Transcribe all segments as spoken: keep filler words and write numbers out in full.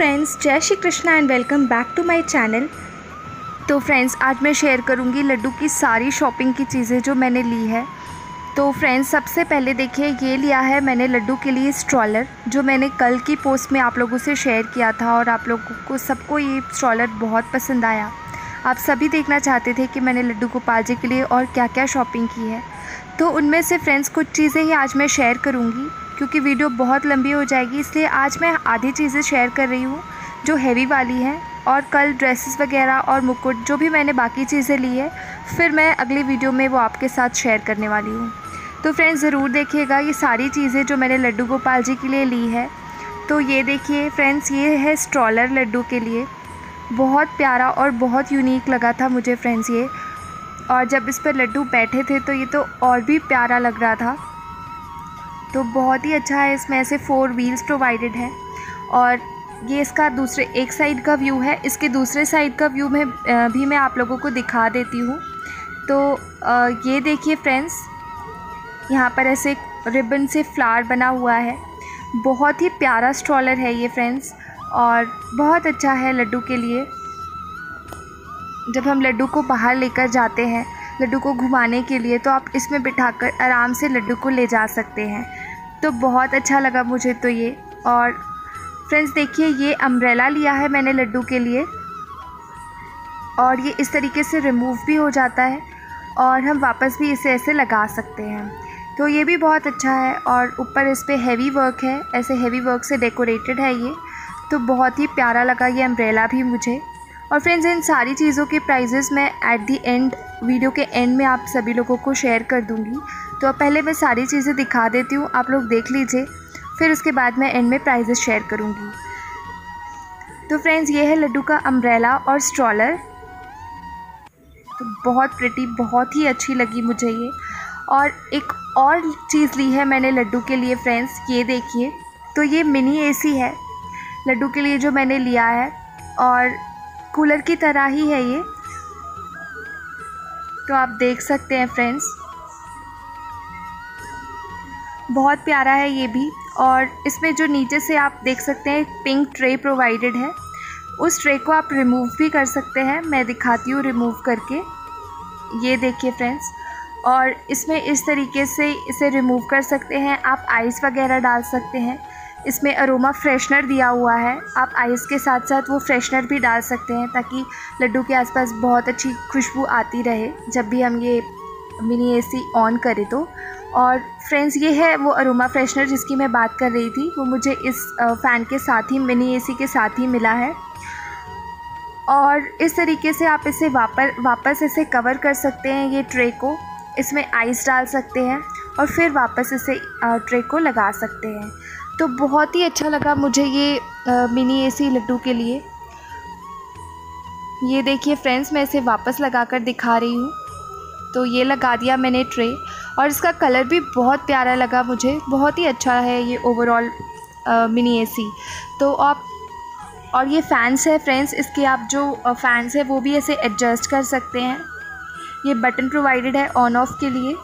Friends, जय Shri Krishna and welcome back to my channel. तो friends, आज मैं शेयर करूंगी लड्डू की सारी शॉपिंग की चीज़ें जो मैंने ली है। तो फ्रेंड्स, सबसे पहले देखिए, ये लिया है मैंने लड्डू के लिए स्ट्रॉलर, जो मैंने कल की पोस्ट में आप लोगों से शेयर किया था और आप लोगों को सबको ये स्ट्रॉलर बहुत पसंद आया। आप सभी देखना चाहते थे कि मैंने लड्डू गोपाल जी के लिए और क्या क्या शॉपिंग की है। तो उनमें से फ्रेंड्स कुछ चीज़ें ही आज मैं शेयर करूँगी, क्योंकि वीडियो बहुत लंबी हो जाएगी, इसलिए आज मैं आधी चीज़ें शेयर कर रही हूँ जो हैवी वाली हैं, और कल ड्रेसेस वगैरह और मुकुट जो भी मैंने बाकी चीज़ें ली है, फिर मैं अगली वीडियो में वो आपके साथ शेयर करने वाली हूँ। तो फ्रेंड्स, ज़रूर देखिएगा ये सारी चीज़ें जो मैंने लड्डू गोपाल जी के लिए ली है। तो ये देखिए फ्रेंड्स, ये है स्ट्रॉलर लड्डू के लिए, बहुत प्यारा और बहुत यूनिक लगा था मुझे फ्रेंड्स ये। और जब इस पर लड्डू बैठे थे तो ये तो और भी प्यारा लग रहा था। तो बहुत ही अच्छा है, इसमें ऐसे फोर व्हील्स प्रोवाइडेड है। और ये इसका दूसरे एक साइड का व्यू है, इसके दूसरे साइड का व्यू में भी मैं आप लोगों को दिखा देती हूँ। तो ये देखिए फ्रेंड्स, यहाँ पर ऐसे रिबन से फ्लावर बना हुआ है। बहुत ही प्यारा स्ट्रॉलर है ये फ्रेंड्स, और बहुत अच्छा है लड्डू के लिए। जब हम लड्डू को बाहर लेकर जाते हैं लड्डू को घुमाने के लिए, तो आप इसमें बिठाकर आराम से लड्डू को ले जा सकते हैं। तो बहुत अच्छा लगा मुझे तो ये। और फ्रेंड्स देखिए, ये अम्ब्रेला लिया है मैंने लड्डू के लिए, और ये इस तरीके से रिमूव भी हो जाता है और हम वापस भी इसे ऐसे लगा सकते हैं। तो ये भी बहुत अच्छा है, और ऊपर इस पर हैवी वर्क है, ऐसे हैवी वर्क से डेकोरेटेड है ये। तो बहुत ही प्यारा लगा ये अम्ब्रेला भी मुझे। और फ्रेंड्स, इन सारी चीज़ों के प्राइजेस मैं एट दी एंड, वीडियो के एंड में आप सभी लोगों को शेयर कर दूंगी। तो पहले मैं सारी चीज़ें दिखा देती हूँ, आप लोग देख लीजिए, फिर उसके बाद मैं एंड में प्राइजेस शेयर करूँगी। तो फ्रेंड्स, ये है लड्डू का अम्ब्रेला और स्ट्रॉलर। तो बहुत प्रिटी, बहुत ही अच्छी लगी मुझे ये। और एक और चीज़ ली है मैंने लड्डू के लिए फ्रेंड्स, ये देखिए। तो ये मिनी एसी है लड्डू के लिए जो मैंने लिया है, और कूलर की तरह ही है ये। तो आप देख सकते हैं फ्रेंड्स, बहुत प्यारा है ये भी। और इसमें जो नीचे से आप देख सकते हैं पिंक ट्रे प्रोवाइडेड है, उस ट्रे को आप रिमूव भी कर सकते हैं। मैं दिखाती हूँ रिमूव करके, ये देखिए फ्रेंड्स। और इसमें इस तरीके से इसे रिमूव कर सकते हैं, आप आइस वगैरह डाल सकते हैं। इसमें अरोमा फ्रेशनर दिया हुआ है, आप आइस के साथ साथ वो फ्रेशनर भी डाल सकते हैं, ताकि लड्डू के आसपास बहुत अच्छी खुशबू आती रहे जब भी हम ये मिनी एसी ऑन करें तो। और फ्रेंड्स, ये है वो अरोमा फ्रेशनर जिसकी मैं बात कर रही थी, वो मुझे इस फ़ैन के साथ ही, मिनी एसी के साथ ही मिला है। और इस तरीके से आप इसे वापस वापस इसे कवर कर सकते हैं, ये ट्रे को, इसमें आइस डाल सकते हैं और फिर वापस इसे ट्रे को लगा सकते हैं। तो बहुत ही अच्छा लगा मुझे ये आ, मिनी एसी लड्डू के लिए। ये देखिए फ्रेंड्स, मैं इसे वापस लगाकर दिखा रही हूँ। तो ये लगा दिया मैंने ट्रे, और इसका कलर भी बहुत प्यारा लगा मुझे, बहुत ही अच्छा है ये ओवरऑल मिनी एसी। तो आप, और ये फ़ैन्स है फ्रेंड्स, इसके आप जो फ़ैन्स है वो भी ऐसे एडजस्ट कर सकते हैं। ये बटन प्रोवाइडेड है ऑन ऑफ के लिए।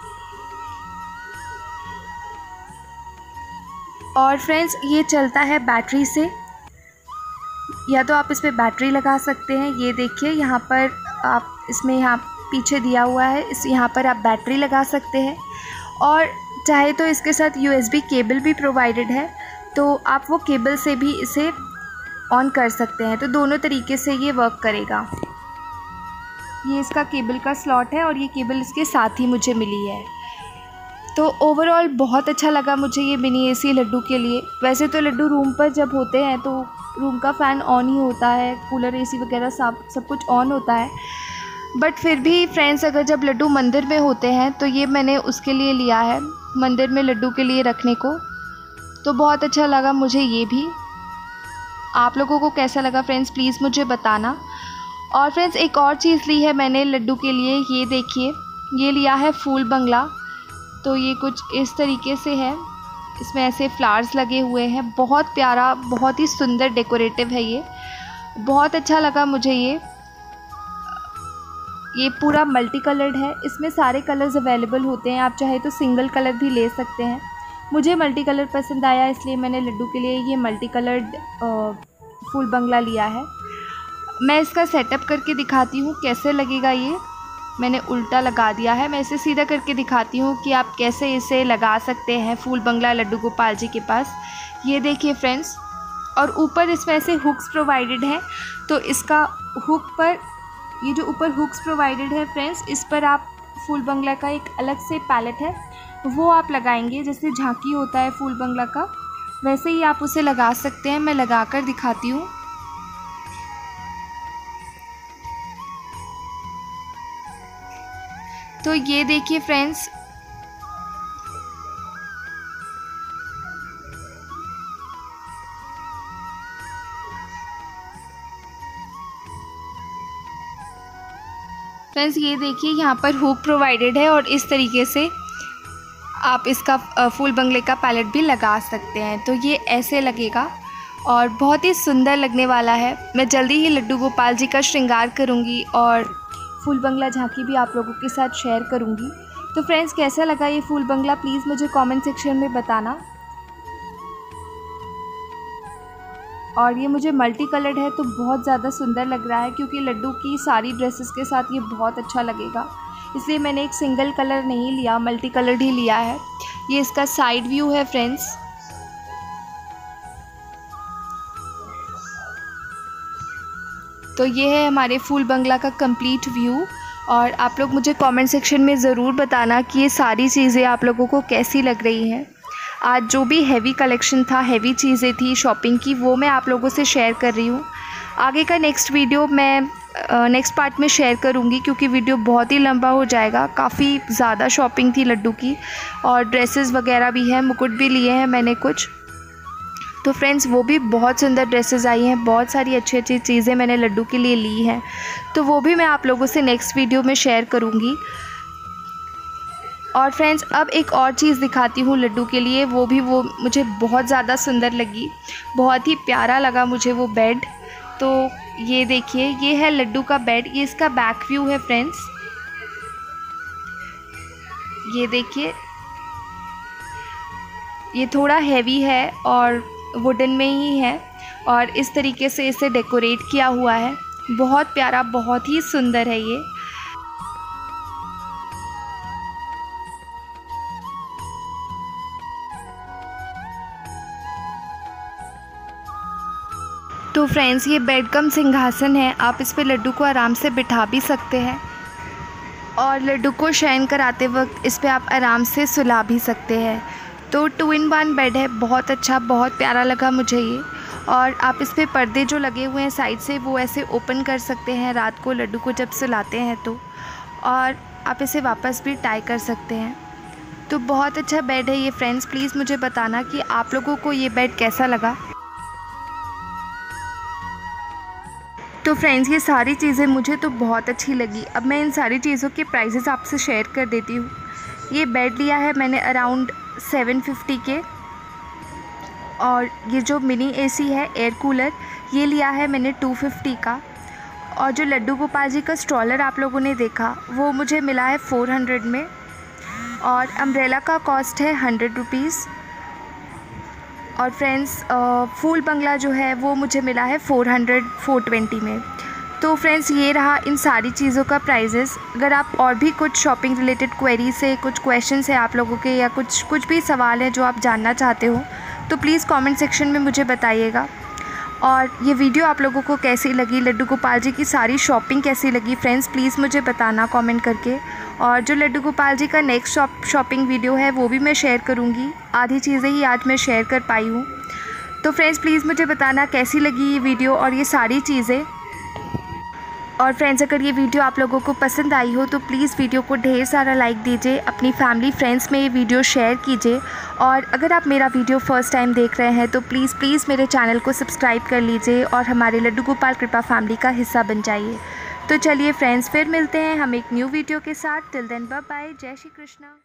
और फ्रेंड्स, ये चलता है बैटरी से, या तो आप इस पर बैटरी लगा सकते हैं। ये देखिए यहाँ पर आप, इसमें यहाँ पीछे दिया हुआ है, इस यहाँ पर आप बैटरी लगा सकते हैं। और चाहे तो इसके साथ यूएसबी केबल भी प्रोवाइडेड है, तो आप वो केबल से भी इसे ऑन कर सकते हैं। तो दोनों तरीके से ये वर्क करेगा। ये इसका केबल का स्लॉट है, और ये केबल इसके साथ ही मुझे मिली है। तो ओवरऑल बहुत अच्छा लगा मुझे ये मिनी एसी लड्डू के लिए। वैसे तो लड्डू रूम पर जब होते हैं तो रूम का फ़ैन ऑन ही होता है, कूलर एसी वगैरह सब सब कुछ ऑन होता है, बट फिर भी फ्रेंड्स, अगर जब लड्डू मंदिर में होते हैं तो ये मैंने उसके लिए लिया है, मंदिर में लड्डू के लिए रखने को। तो बहुत अच्छा लगा मुझे ये भी। आप लोगों को कैसा लगा फ्रेंड्स, प्लीज़ मुझे बताना। और फ्रेंड्स, एक और चीज़ ली है मैंने लड्डू के लिए, ये देखिए, ये लिया है फूल बंगला। तो ये कुछ इस तरीके से है, इसमें ऐसे फ्लावर्स लगे हुए हैं, बहुत प्यारा, बहुत ही सुंदर डेकोरेटिव है ये, बहुत अच्छा लगा मुझे ये। ये पूरा मल्टी कलर्ड है, इसमें सारे कलर्स अवेलेबल होते हैं, आप चाहे तो सिंगल कलर भी ले सकते हैं। मुझे मल्टी कलर पसंद आया, इसलिए मैंने लड्डू के लिए ये मल्टी कलर्ड फूल बंगला लिया है। मैं इसका सेटअप करके दिखाती हूँ कैसे लगेगा। ये मैंने उल्टा लगा दिया है, मैं इसे सीधा करके दिखाती हूँ कि आप कैसे इसे लगा सकते हैं फूल बंगला लड्डू गोपाल जी के पास। ये देखिए फ्रेंड्स, और ऊपर इसमें ऐसे हुक्स प्रोवाइडेड हैं, तो इसका हुक पर, ये जो ऊपर हुक्स प्रोवाइडेड है फ्रेंड्स, इस पर आप फूल बंगला का एक अलग से पैलेट है वो आप लगाएंगे। जैसे झांकी होता है फूल बंगला का, वैसे ही आप उसे लगा सकते हैं। मैं लगा कर दिखाती हूँ। तो ये देखिए फ्रेंड्स, फ्रेंड्स ये देखिए यहाँ पर हुक प्रोवाइडेड है और इस तरीके से आप इसका फूल बंगले का पैलेट भी लगा सकते हैं। तो ये ऐसे लगेगा और बहुत ही सुंदर लगने वाला है। मैं जल्दी ही लड्डू गोपाल जी का श्रृंगार करूँगी और फूल बंगला झांकी भी आप लोगों के साथ शेयर करूँगी। तो फ्रेंड्स कैसा लगा ये फूल बंगला, प्लीज़ मुझे कमेंट सेक्शन में बताना। और ये मुझे मल्टी कलर्ड है तो बहुत ज़्यादा सुंदर लग रहा है, क्योंकि लड्डू की सारी ड्रेसेस के साथ ये बहुत अच्छा लगेगा, इसलिए मैंने एक सिंगल कलर नहीं लिया, मल्टी कलर्ड ही लिया है। ये इसका साइड व्यू है फ्रेंड्स। तो ये है हमारे फूल बंगला का कंप्लीट व्यू। और आप लोग मुझे कमेंट सेक्शन में ज़रूर बताना कि ये सारी चीज़ें आप लोगों को कैसी लग रही हैं। आज जो भी हैवी कलेक्शन था, हैवी चीज़ें थी शॉपिंग की, वो मैं आप लोगों से शेयर कर रही हूँ। आगे का नेक्स्ट वीडियो मैं नेक्स्ट पार्ट में शेयर करूँगी, क्योंकि वीडियो बहुत ही लंबा हो जाएगा। काफ़ी ज़्यादा शॉपिंग थी लड्डू की, और ड्रेसेस वगैरह भी हैं, मुकुट भी लिए हैं मैंने कुछ। तो फ्रेंड्स वो भी बहुत सुंदर ड्रेसेस आई हैं, बहुत सारी अच्छी अच्छी चीज़ें मैंने लड्डू के लिए ली हैं, तो वो भी मैं आप लोगों से नेक्स्ट वीडियो में शेयर करूँगी। और फ्रेंड्स अब एक और चीज़ दिखाती हूँ लड्डू के लिए, वो भी वो मुझे बहुत ज़्यादा सुंदर लगी, बहुत ही प्यारा लगा मुझे वो बेड। तो ये देखिए, ये है लड्डू का बेड, ये इसका बैक व्यू है फ्रेंड्स। ये देखिए, ये थोड़ा हैवी है और वुडन में ही है, और इस तरीके से इसे डेकोरेट किया हुआ है। बहुत प्यारा, बहुत ही सुंदर है ये। तो फ्रेंड्स ये बेड कम सिंहासन है, आप इस पे लड्डू को आराम से बिठा भी सकते हैं, और लड्डू को शयन कराते वक्त इस पे आप आराम से सुला भी सकते हैं। तो टू इन वन बेड है, बहुत अच्छा, बहुत प्यारा लगा मुझे ये। और आप इस पे पर्दे जो लगे हुए हैं साइड से, वो ऐसे ओपन कर सकते हैं रात को लड्डू को जब सुलाते हैं तो, और आप इसे वापस भी टाई कर सकते हैं। तो बहुत अच्छा बेड है ये फ्रेंड्स। प्लीज़ मुझे बताना कि आप लोगों को ये बेड कैसा लगा। तो फ्रेंड्स ये सारी चीज़ें मुझे तो बहुत अच्छी लगी। अब मैं इन सारी चीज़ों के प्राइसेस आपसे शेयर कर देती हूँ। ये बेड लिया है मैंने अराउंड सेवन फिफ्टी के, और ये जो मिनी एसी है एयर कूलर, ये लिया है मैंने टू फिफ्टी का। और जो लड्डू गोपाल जी का स्ट्रॉलर आप लोगों ने देखा, वो मुझे मिला है फोर हंड्रेड में, और अम्ब्रेला का कॉस्ट है हंड्रेड रुपीज़। और फ्रेंड्स फूल बंगला जो है वो मुझे मिला है फोर हंड्रेड फोर ट्वेंटी में। तो फ्रेंड्स ये रहा इन सारी चीज़ों का प्राइजेस। अगर आप और भी कुछ शॉपिंग रिलेटेड क्वेरी से कुछ क्वेश्चंस है आप लोगों के, या कुछ कुछ भी सवाल है जो आप जानना चाहते हो, तो प्लीज़ कमेंट सेक्शन में मुझे बताइएगा। और ये वीडियो आप लोगों को कैसी लगी, लड्डू गोपाल जी की सारी शॉपिंग कैसी लगी फ्रेंड्स, प्लीज़ मुझे बताना कमेंट करके। और जो लड्डू गोपाल जी का नेक्स्ट शॉप शॉपिंग वीडियो है वो भी मैं शेयर करूँगी। आधी चीज़ें ही आज मैं शेयर कर पाई हूँ। तो फ्रेंड्स प्लीज़ मुझे बताना कैसी लगी ये वीडियो और ये सारी चीज़ें। और फ्रेंड्स अगर ये वीडियो आप लोगों को पसंद आई हो तो प्लीज़ वीडियो को ढेर सारा लाइक दीजिए, अपनी फैमिली फ्रेंड्स में ये वीडियो शेयर कीजिए। और अगर आप मेरा वीडियो फर्स्ट टाइम देख रहे हैं तो प्लीज़ प्लीज़ मेरे चैनल को सब्सक्राइब कर लीजिए और हमारे लड्डू गोपाल कृपा फैमिली का हिस्सा बन जाइए। तो चलिए फ्रेंड्स फिर मिलते हैं हम एक न्यू वीडियो के साथ। टिल देन बाय बाय, जय श्री कृष्णा।